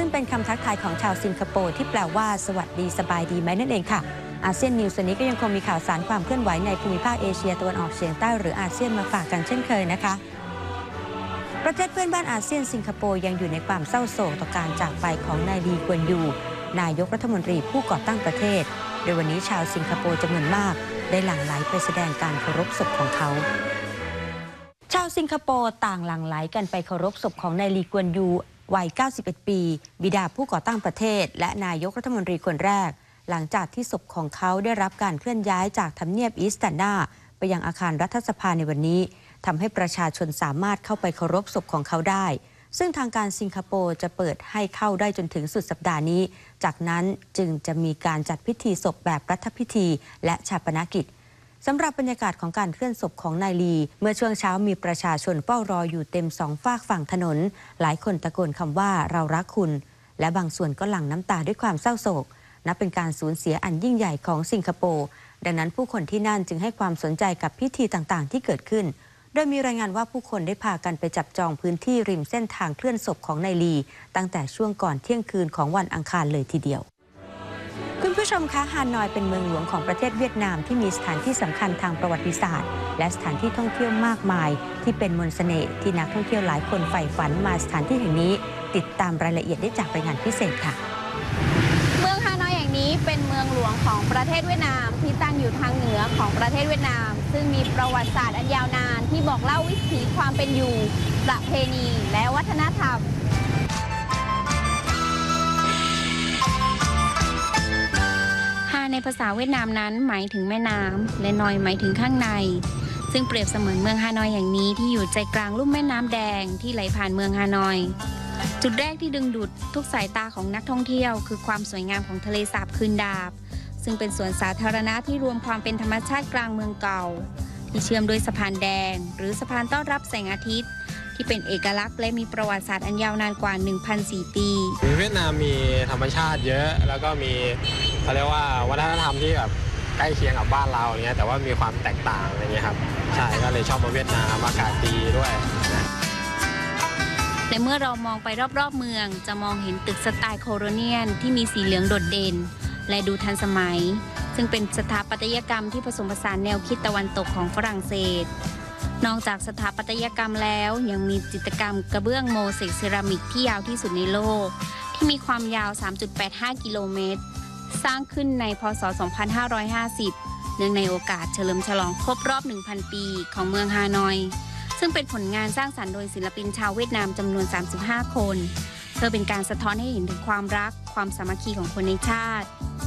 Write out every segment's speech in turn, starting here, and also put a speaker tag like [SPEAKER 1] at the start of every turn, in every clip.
[SPEAKER 1] ซึ่งเป็นคำทักทายของชาวสิงคโปร์ที่แปลว่าสวัสดีสบายดีไหมนั่นเองค่ะอาเซียนนิวส์วันนี้ก็ยังคงมีข่าวสารความเคลื่อนไหวในภูมิภาคเอเชียตะวันออกเฉียงใต้หรืออาเซียนมาฝากกันเช่นเคยนะคะประเทศเพื่อนบ้านอาเซียนสิงคโปร์ยังอยู่ในความเศร้าโศกต่อการจากไปของนายลีกวนยูนายกรัฐมนตรีผู้ก่อตั้งประเทศโดยวันนี้ชาวสิงคโปร์จำนวนมากได้หลั่งไหลไปแสดงการเคารพศพของเขาชาวสิงคโปร์ต่างหลั่งไหลกันไปเคารพศพของนายลีกวนยูวัย 91 ปี บิดาผู้ก่อตั้งประเทศและนายกรัฐมนตรีคนแรกหลังจากที่ศพของเขาได้รับการเคลื่อนย้ายจากทำเนียบอีสตันนาไปยังอาคารรัฐสภาในวันนี้ทำให้ประชาชนสามารถเข้าไปเคารพศพของเขาได้ซึ่งทางการสิงคโปร์จะเปิดให้เข้าได้จนถึงสุดสัปดาห์นี้จากนั้นจึงจะมีการจัดพิธีศพแบบรัฐพิธีและฌาปนกิจสำหรับบรรยากาศของการเคลื่อนศพของนายลีเมื่อช่วงเช้ามีประชาชนเฝ้ารออยู่เต็มสองฝากฝั่งถนนหลายคนตะโกนคำว่าเรารักคุณและบางส่วนก็หลั่งน้ำตาด้วยความเศร้าโศกนับเป็นการสูญเสียอันยิ่งใหญ่ของสิงคโปร์ดังนั้นผู้คนที่นั่นจึงให้ความสนใจกับพิธีต่างๆที่เกิดขึ้นโดยมีรายงานว่าผู้คนได้พากันไปจับจองพื้นที่ริมเส้นทางเคลื่อนศพของนายลีตั้งแต่ช่วงก่อนเที่ยงคืนของวันอังคารเลยทีเดียวคุณผู้ชมคะฮานอยเป็นเมืองหลวงของประเทศเวียดนามที่มีสถานที่สำคัญทางประวัติศาสตร์และสถานที่ท่องเที่ยวมากมายที่เป็นมนต์เสน่ห์ที่นักท่องเที่ยวหลายคนใฝ่ฝันมาสถานที่แห่งนี้ติดตามรายละเอียดได้จากรายงานพิเศษค่ะ
[SPEAKER 2] เมืองฮานอยแห่งนี้เป็นเมืองหลวงของประเทศเวียดนามที่ตั้งอยู่ทางเหนือของประเทศเวียดนามซึ่งมีประวัติศาสตร์อันยาวนานที่บอกเล่าวิถีความเป็นอยู่ประเพณีและวัฒนธรรมฮาในภาษาเวียดนามนั้นหมายถึงแม่น้ำและนอยหมายถึงข้างในซึ่งเปรียบเสมือนเมืองฮานอยแห่งนี้ที่อยู่ใจกลางลุ่มแม่น้ำแดงที่ไหลผ่านเมืองฮานอยจุดแรกที่ดึงดูดทุกสายตาของนักท่องเที่ยวคือความสวยงามของทะเลสาบคืนดาบซึ่งเป็นสวนสาธารณะที่รวมความเป็นธรรมชาติกลางเมืองเก่าที่เชื่อมด้วยสะพานแดงหรือสะพานต้อนรับแสงอาทิตย์ที่เป็นเอกลักษณ์และมีประวัติศาสตร์อันยาวนานกว่า 1,400 ปี
[SPEAKER 3] เวียดนามมีธรรมชาติเยอะแล้วก็มีเขาเรียกว่าวัฒนธรรมที่แบบใกล้เคียงกับบ้านเราอย่างเงี้ยแต่ว่ามีความแตกต่างอะไรเงี้ยครับใช่ก็เลยชอบมาเวียดนามอากาศดีด้วย
[SPEAKER 2] และเมื่อเรามองไปรอบๆเมืองจะมองเห็นตึกสไตล์โคโลเนียลที่มีสีเหลืองโดดเด่นและดูทันสมัยซึ่งเป็นสถาปัตยกรรมที่ผสมผสานแนวคิดตะวันตกของฝรั่งเศสนอกจากสถาปัตยกรรมแล้วยังมีจิตรกรรมกระเบื้องโมเสกเซรามิกที่ยาวที่สุดในโลกที่มีความยาว 3.85 กิโลเมตรสร้างขึ้นในพ.ศ. 2550 เนื่องในโอกาสเฉลิมฉลองครบรอบ 1,000 ปีของเมืองฮานอยซึ่งเป็นผลงานสร้างสรรค์โดยศิลปินชาวเวียดนามจำนวน 35 คนเพื่อเป็นการสะท้อนให้เห็นถึงความรักความสามัคคีของคนในชาติ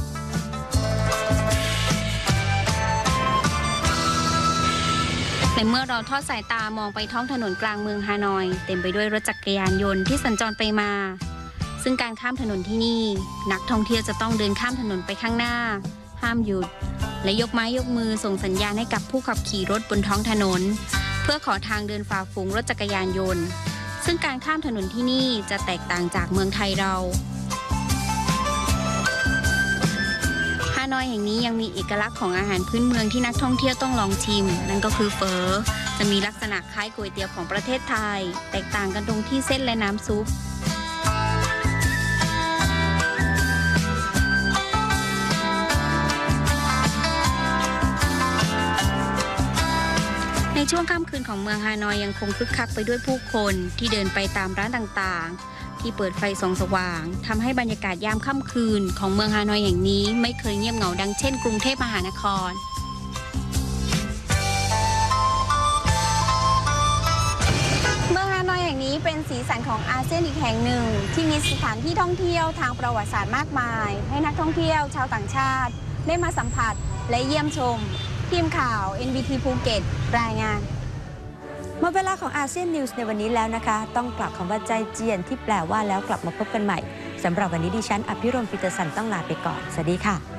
[SPEAKER 2] และเมื่อเราทอดสายตามองไปท้องถนนกลางเมืองฮานอยเต็มไปด้วยรถจักรยานยนต์ที่สัญจรไปมาซึ่งการข้ามถนนที่นี่นักท่องเที่ยวจะต้องเดินข้ามถนนไปข้างหน้าห้ามหยุดและยกไม้ยกมือส่งสัญญาณให้กับผู้ขับขี่รถบนท้องถนนเพื่อขอทางเดินฝ่าฝูงรถจักรยานยนต์ซึ่งการข้ามถนนที่นี่จะแตกต่างจากเมืองไทยเราฮานอยแห่งนี้ยังมีเอกลักษณ์ของอาหารพื้นเมืองที่นักท่องเที่ยวต้องลองชิมนั่นก็คือเฝอจะมีลักษณะคล้ายก๋วยเตี๋ยวของประเทศไทยแตกต่างกันตรงที่เส้นและน้ำซุปในช่วงค่ำคืนของเมืองฮานอยยังคงคึกคักไปด้วยผู้คนที่เดินไปตามร้านต่างๆที่เปิดไฟส่องสว่างทำให้บรรยากาศยามค่ำคืนของเมืองฮานอยแห่งนี้ไม่เคยเงียบเหงาดังเช่นกรุงเทพมหานครเมืองฮานอยแห่งนี้เป็นสีสันของอาเซียนอีกแห่งหนึ่งที่มีสถานที่ท่องเที่ยวทางประวัติศาสตร์มากมายให้นักท่องเที่ยวชาวต่างชาติได้มาสัมผัสและเยี่ยมชมทีมข่าว NBT ภูเก็ตรายงาน
[SPEAKER 1] หมดเวลาของอาเซียนนิวส์ในวันนี้แล้วนะคะต้องกลับคำว่าใจเจียนที่แปลว่าแล้วกลับมาพบกันใหม่สำหรับวันนี้ดิฉันอภิรมย์ ปีเตอร์สันต้องลาไปก่อนสวัสดีค่ะ